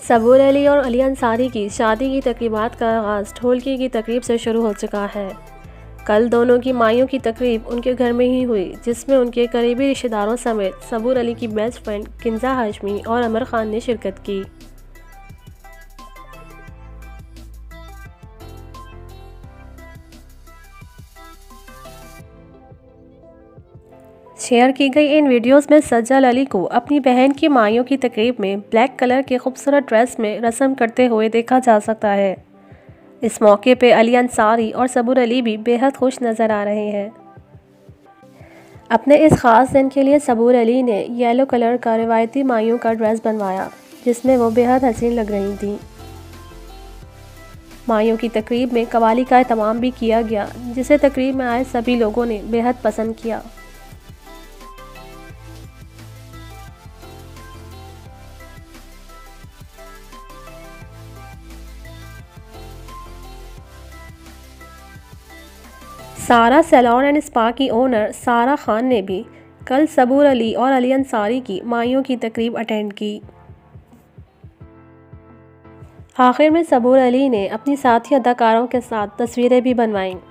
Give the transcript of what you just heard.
सबूर अली और अली अंसारी की शादी की तकरीबात का आगाज़ ढोलकी की तकरीब से शुरू हो चुका है। कल दोनों की माइयों की तकरीब उनके घर में ही हुई, जिसमें उनके करीबी रिश्तेदारों समेत सबूर अली की बेस्ट फ्रेंड किंजा हाशमी और अमर खान ने शिरकत की। शेयर की गई इन वीडियोस में सज्जल अली को अपनी बहन की माइयों की तकरीब में ब्लैक कलर के खूबसूरत ड्रेस में रस्म करते हुए देखा जा सकता है। इस मौके पे अली अंसारी और सबूर अली भी बेहद खुश नज़र आ रहे हैं। अपने इस ख़ास दिन के लिए सबूर अली ने येलो कलर का रिवायती माइयों का ड्रेस बनवाया, जिसमें वो बेहद हसीन लग रही थीं। माइयों की तकरीब में कवाली का एहतमाम भी किया गया, जिसे तकरीब में आए सभी लोगों ने बेहद पसंद किया। सारा सैलून एंड स्पा की ओनर सारा खान ने भी कल सबूर अली और अली अंसारी की माइयों की तकरीब अटेंड की। आखिर में सबूर अली ने अपनी साथी अदाकारों के साथ तस्वीरें भी बनवाईं।